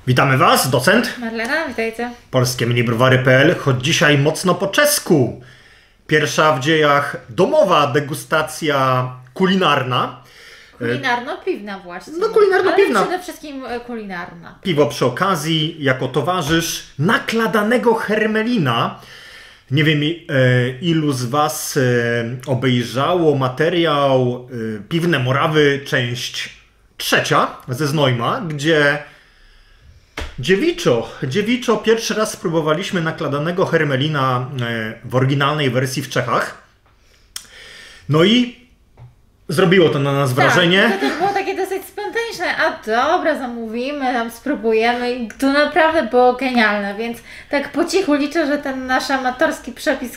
Witamy Was, docent. Marlena, witajcie. Polskie minibrowary.pl, choć dzisiaj mocno po czesku. Pierwsza w dziejach domowa degustacja kulinarna. Kulinarno-piwna właśnie. No kulinarno-piwna. Ale przede wszystkim kulinarna. Piwo przy okazji, jako towarzysz nakladanego hermelina. Nie wiem ilu z Was obejrzało materiał Piwne Morawy, część 3 ze Znojma, gdzie dziewiczo pierwszy raz spróbowaliśmy nakladanego hermelina w oryginalnej wersji w Czechach. No i zrobiło to na nas wrażenie. To było takie dosyć spontaniczne. A dobra, zamówimy, tam spróbujemy. I to naprawdę było genialne, więc tak po cichu liczę, że ten nasz amatorski przepis,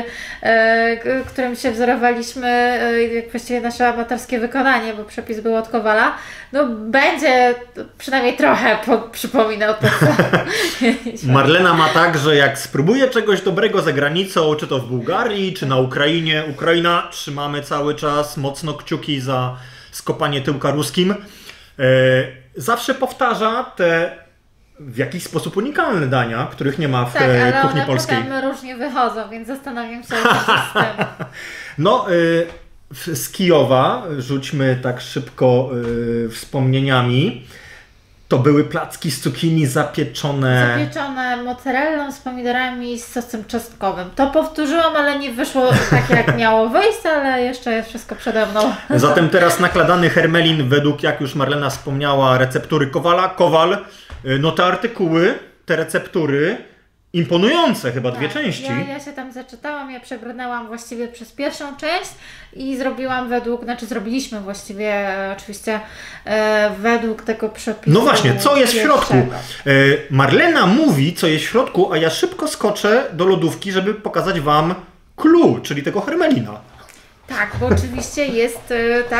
którym się wzorowaliśmy, jak właściwie nasze amatorskie wykonanie, bo przepis był od Kowala, no będzie przynajmniej trochę przypominał to, co Marlena ma tak, że jak spróbuje czegoś dobrego za granicą, czy to w Bułgarii, czy na Ukraina, trzymamy cały czas mocno kciuki za skopanie tyłka ruskim, zawsze powtarza te w jakiś sposób unikalne dania, których nie ma w kuchni polskiej. Tak, ale one różnie wychodzą, więc zastanawiam się, co z tym. No, z Kijowa, rzućmy tak szybko wspomnieniami, to były placki z cukinii zapieczone mozzarellą z pomidorami i z sosem czosnkowym. To powtórzyłam, ale nie wyszło tak jak miało wyjść, ale jeszcze jest wszystko przede mną. Zatem teraz nakładany hermelin według, jak już Marlena wspomniała, receptury Kowala. Kowal, no te artykuły, te receptury, imponujące chyba dwie części. Ja się tam zaczytałam, ja przebrnęłam właściwie przez pierwszą część i zrobiliśmy właściwie oczywiście według tego przepisu. No właśnie, co jest w środku? Marlena mówi, co jest w środku, a ja szybko skoczę do lodówki, żeby pokazać Wam clue, czyli tego hermelina. Tak, bo oczywiście jest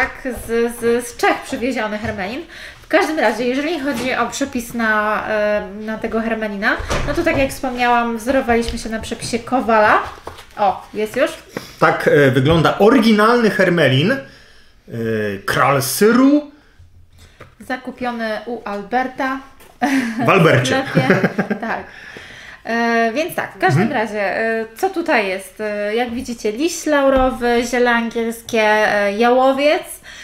z Czech przywieziony hermelin. W każdym razie, jeżeli chodzi o przepis na tego hermelina, no to tak jak wspomniałam, wzorowaliśmy się na przepisie Kowala. O, jest już? Tak wygląda oryginalny hermelin, kral syru. Zakupiony u Alberta. W Albercie. Tak. Więc tak, w każdym razie, co tutaj jest? Jak widzicie, liść laurowy, ziele angielskie, jałowiec,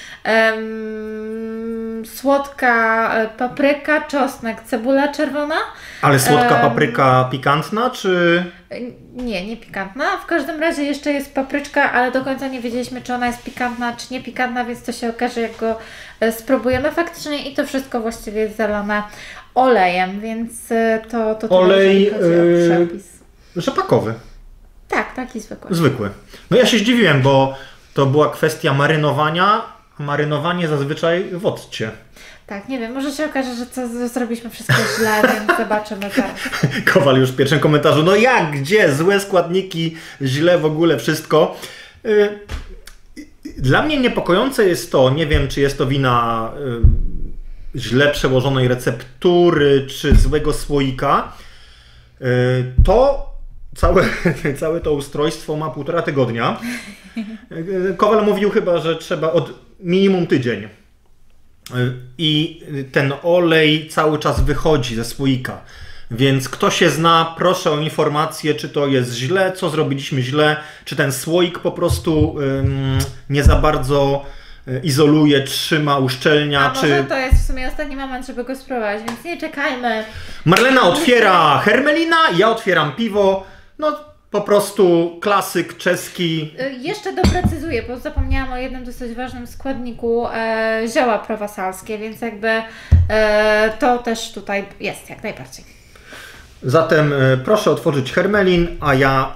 słodka papryka, czosnek, cebula czerwona. Ale słodka papryka pikantna, czy...? Nie pikantna. W każdym razie jeszcze jest papryczka, ale do końca nie wiedzieliśmy, czy ona jest pikantna, czy nie pikantna, więc to się okaże, jak go spróbujemy faktycznie i to wszystko właściwie jest zalane olejem, więc to olej przepis. Rzepakowy. Tak, taki zwykły. Zwykły. No ja się zdziwiłem, bo to była kwestia marynowania, a marynowanie zazwyczaj w occie. Tak, nie wiem, może się okaże, że zrobiliśmy wszystko źle, więc zobaczymy teraz. Kowal już w pierwszym komentarzu, no jak, gdzie, złe składniki, źle w ogóle wszystko. Dla mnie niepokojące jest to, nie wiem czy jest to wina źle przełożonej receptury, czy złego słoika, to całe to ustrojstwo ma 1,5 tygodnia. Kowal mówił chyba, że trzeba od minimum tydzień. I ten olej cały czas wychodzi ze słoika. Więc kto się zna, proszę o informację, czy to jest źle, co zrobiliśmy źle, czy ten słoik po prostu nie za bardzo izoluje, trzyma, uszczelnia. Może to jest w sumie ostatni moment, żeby go spróbować, więc nie czekajmy. Marlena otwiera hermelina, ja otwieram piwo. No po prostu klasyk czeski. Jeszcze doprecyzuję, bo zapomniałam o jednym dosyć ważnym składniku, zioła prowasalskie, więc jakby to też tutaj jest jak najbardziej. Zatem proszę otworzyć hermelin, a ja...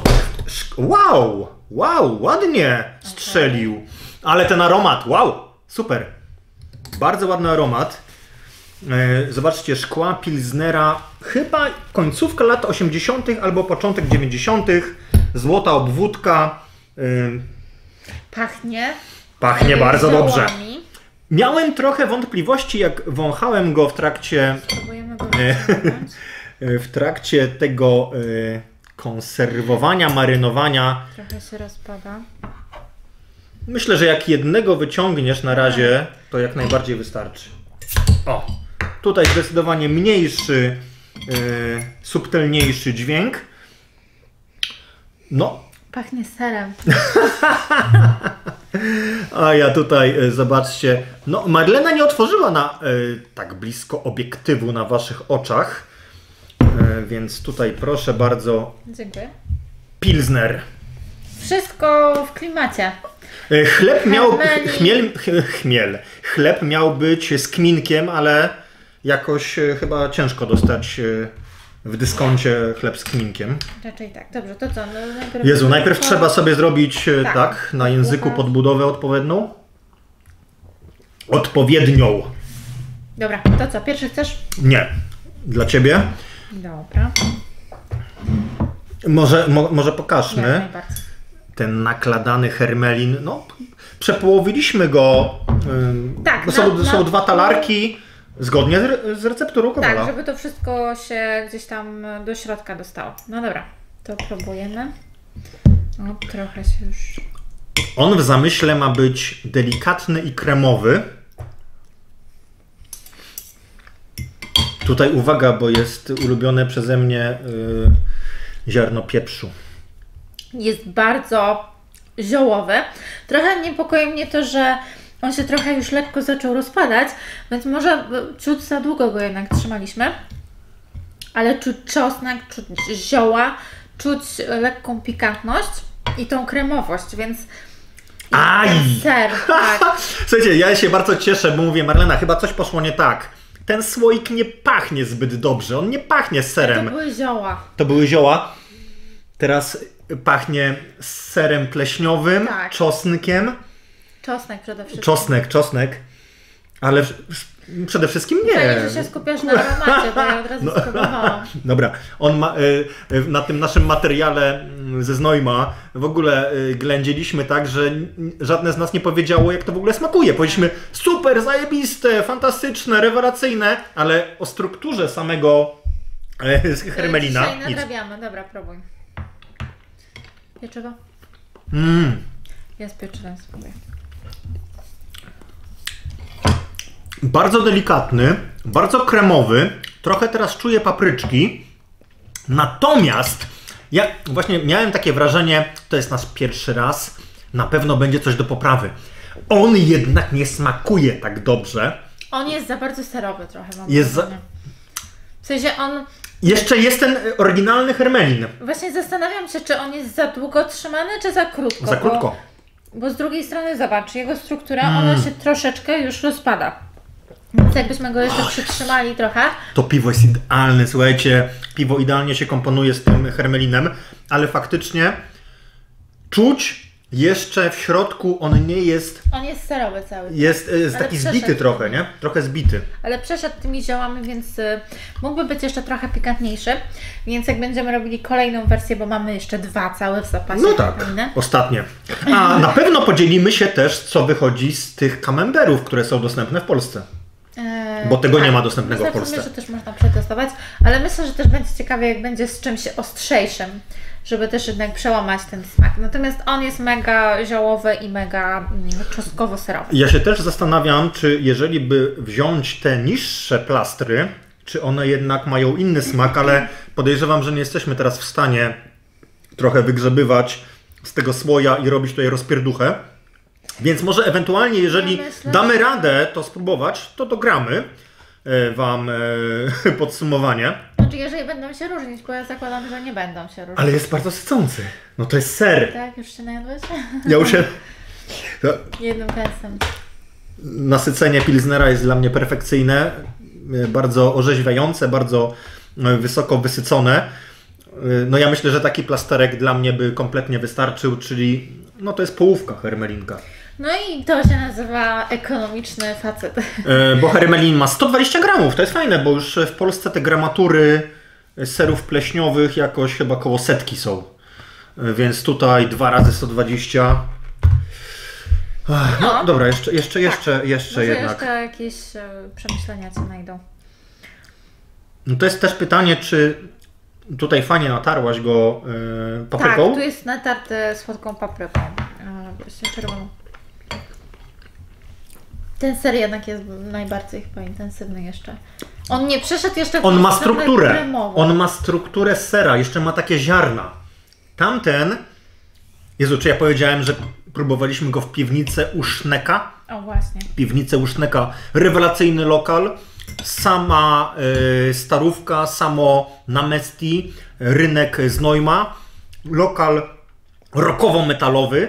Wow, ładnie strzelił. Ale ten aromat, wow, super. Bardzo ładny aromat. Zobaczcie, szkła pilznera, chyba końcówka lat 80. albo początek 90. Złota obwódka. Pachnie bardzo dobrze. Miałem trochę wątpliwości, jak wąchałem go w trakcie tego konserwowania, marynowania. Trochę się rozpada. Myślę, że jak jednego wyciągniesz na razie, to jak najbardziej wystarczy. O, Tutaj zdecydowanie mniejszy, subtelniejszy dźwięk. No. Pachnie serem. A ja tutaj, zobaczcie, no Marlena nie otworzyła na tak blisko obiektywu na waszych oczach, więc tutaj proszę bardzo. Dziękuję. Pilsner. Wszystko w klimacie. Chleb miał, chleb miał być z kminkiem, ale jakoś chyba ciężko dostać w dyskoncie chleb z kminkiem. Raczej tak. Dobrze, to co? No, najpierw trzeba sobie zrobić tak na języku podbudowę odpowiednią. Odpowiednią. Dobra, to co? Pierwszy chcesz? Nie. Dla ciebie. Dobra. Może pokażmy ten nakładany hermelin. No, przepołowiliśmy go. Tak. Są dwa talarki zgodnie z recepturą Kowala. Tak, żeby to wszystko się gdzieś tam do środka dostało. No dobra, to próbujemy. O, trochę się już... On w zamyśle ma być delikatny i kremowy. Tutaj uwaga, bo jest ulubione przeze mnie ziarno pieprzu. Jest bardzo ziołowy. Trochę niepokoi mnie to, że on się trochę już lekko zaczął rozpadać, więc może ciut za długo go jednak trzymaliśmy. Ale czuć czosnek, czuć zioła, czuć lekką pikantność i tą kremowość, więc... Aj! Ser, tak. Słuchajcie, ja się bardzo cieszę, bo mówię, Marlena, chyba coś poszło nie tak. Ten słoik nie pachnie zbyt dobrze, on nie pachnie serem. To były zioła. To były zioła. Teraz pachnie serem pleśniowym, tak. Czosnkiem. Czosnek przede wszystkim. Czosnek. Ale przede wszystkim nie. Fajnie, że się skupiasz na aromacie, bo ja od razu spróbowałam. Dobra, on ma, na tym naszym materiale ze Znojma w ogóle ględziliśmy tak, że żadne z nas nie powiedziało, jak to w ogóle smakuje. Powiedzieliśmy super, zajebiste, fantastyczne, rewelacyjne, ale o strukturze samego hermelina dzisiaj nadrabiamy. Dobra, próbuj. Pieczywo? Ja z pieczywem spróbuję. Bardzo delikatny, bardzo kremowy, trochę teraz czuję papryczki, natomiast ja właśnie miałem takie wrażenie, to jest nasz pierwszy raz, na pewno będzie coś do poprawy. On jednak nie smakuje tak dobrze. On jest za bardzo serowy trochę, mam wrażenie. W sensie on... Jeszcze jest ten oryginalny hermelin. Właśnie zastanawiam się, czy on jest za długo trzymany, czy za krótko. Za krótko. Bo z drugiej strony zobacz, jego struktura, ona się troszeczkę już rozpada. Więc jakbyśmy go jeszcze przytrzymali trochę. To piwo jest idealne, słuchajcie. Piwo idealnie się komponuje z tym hermelinem, ale faktycznie czuć jeszcze w środku, on nie jest... On jest serowy cały. Jest taki zbity trochę, nie? Trochę zbity. Ale przeszedł tymi ziołami, więc mógłby być jeszcze trochę pikantniejszy. Więc jak będziemy robili kolejną wersję, bo mamy jeszcze dwa całe w zapasie. No tak, ostatnie. A na pewno podzielimy się też, co wychodzi z tych camemberów, które są dostępne w Polsce. Bo tego nie ma dostępnego w Polsce. Myślę, że też można przetestować, ale myślę, że też będzie ciekawie, jak będzie z czymś ostrzejszym, żeby też jednak przełamać ten smak. Natomiast on jest mega ziołowy i mega czosnkowo-serowy. Ja się też zastanawiam, czy jeżeli by wziąć te niższe plastry, czy one jednak mają inny smak, ale podejrzewam, że nie jesteśmy teraz w stanie trochę wygrzebywać z tego słoja i robić tutaj rozpierduchę. Więc może ewentualnie, jeżeli damy radę to spróbować, to dogramy Wam podsumowanie. Znaczy, jeżeli będą się różnić, bo ja zakładam, że nie będą się różnić. Ale jest bardzo sycący. No to jest ser. Tak, już się najadłeś? Ja już się... Jednym kęsem. Nasycenie Pilsnera jest dla mnie perfekcyjne. Bardzo orzeźwiające, bardzo wysoko wysycone. No ja myślę, że taki plasterek dla mnie by kompletnie wystarczył, czyli no to jest połówka hermelinka. No i to się nazywa ekonomiczny facet. Bo hermelin ma 120 gramów, to jest fajne, bo już w Polsce te gramatury serów pleśniowych jakoś chyba koło setki są. Więc tutaj 2 razy 120. No dobra, jeszcze Może jednak. jeszcze jakieś przemyślenia Cię znajdą. No to jest też pytanie, czy tutaj fajnie natarłaś go papryką? Tak, tu jest natarty słodką papryką. Właśnie czerwoną. Ten ser jednak jest najbardziej chyba intensywny jeszcze. On nie przeszedł jeszcze w On ma tą stronę strukturę. kremową. On ma strukturę sera, jeszcze ma takie ziarna. Tamten... Jezu, czy ja powiedziałem, że próbowaliśmy go w piwnicy u Szneka? O, właśnie. Piwnicę u Szneka. Rewelacyjny lokal. Sama starówka, samo Namesti, rynek Znojma. Lokal rockowo-metalowy.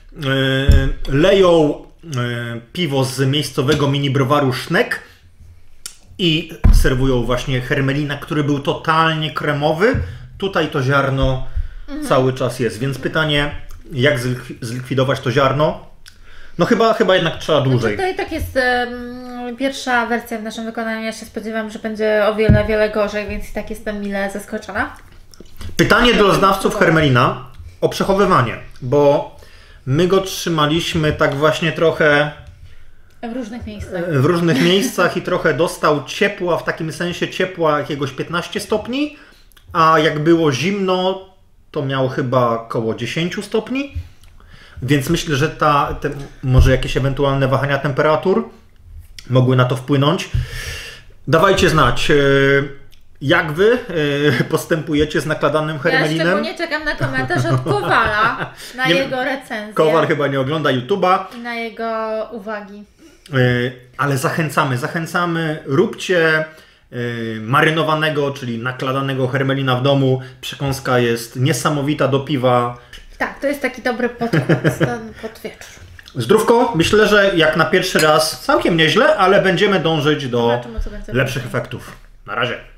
Leją piwo z miejscowego mini browaru Sznek i serwują właśnie hermelina, który był totalnie kremowy. Tutaj to ziarno cały czas jest, więc pytanie, jak zlikwidować to ziarno? No chyba jednak trzeba dłużej. To i tak jest pierwsza wersja w naszym wykonaniu. Ja się spodziewam, że będzie o wiele, wiele gorzej, więc i tak jestem mile zaskoczona. Pytanie do znawców hermelina o przechowywanie, bo my go trzymaliśmy tak właśnie trochę W różnych miejscach. I trochę dostał ciepła, w takim sensie ciepła jakiegoś 15 stopni, a jak było zimno, to miał chyba około 10 stopni, więc myślę, że może jakieś ewentualne wahania temperatur mogły na to wpłynąć. Dawajcie znać, jak wy postępujecie z nakladanym hermelinem. Ja szczególnie czekam na komentarz od Kowala, na jego recenzję. Kowal chyba nie ogląda YouTube'a. I na jego uwagi. Ale zachęcamy, róbcie marynowanego, czyli nakladanego hermelina w domu. Przekąska jest niesamowita do piwa. Tak, to jest taki dobry podkład pod wieczór. Zdrówko, myślę, że jak na pierwszy raz całkiem nieźle, ale będziemy dążyć do lepszych efektów. Na razie.